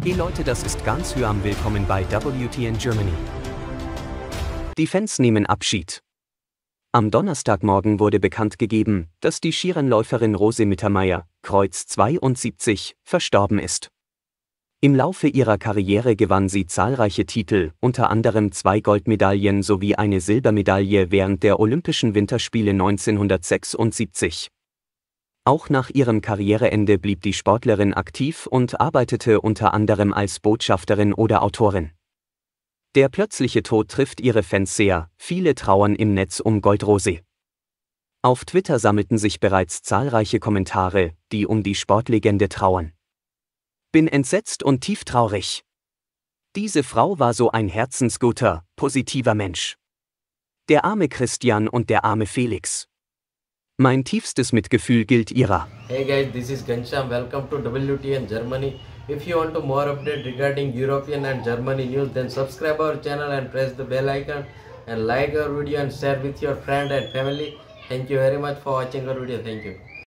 Hey Leute, das ist ganz Hyam, willkommen bei WTN Germany. Die Fans nehmen Abschied. Am Donnerstagmorgen wurde bekannt gegeben, dass die Skirennläuferin Rose Mittermeier, Kreuz 72, verstorben ist. Im Laufe ihrer Karriere gewann sie zahlreiche Titel, unter anderem 2 Goldmedaillen sowie eine Silbermedaille während der Olympischen Winterspiele 1976. Auch nach ihrem Karriereende blieb die Sportlerin aktiv und arbeitete unter anderem als Botschafterin oder Autorin. Der plötzliche Tod trifft ihre Fans sehr, viele trauern im Netz um Gold-Rose. Auf Twitter sammelten sich bereits zahlreiche Kommentare, die um die Sportlegende trauern. Bin entsetzt und tief traurig. Diese Frau war so ein herzensguter, positiver Mensch. Der arme Christian und der arme Felix. Mein tiefstes Mitgefühl gilt ihrer. Hey guys, this is Gansham. Welcome to WTN Germany. If you want to more update regarding European and Germany news, then subscribe our channel and press the bell icon and like our video and share with your friend and family. Thank you very much for watching our video. Thank you.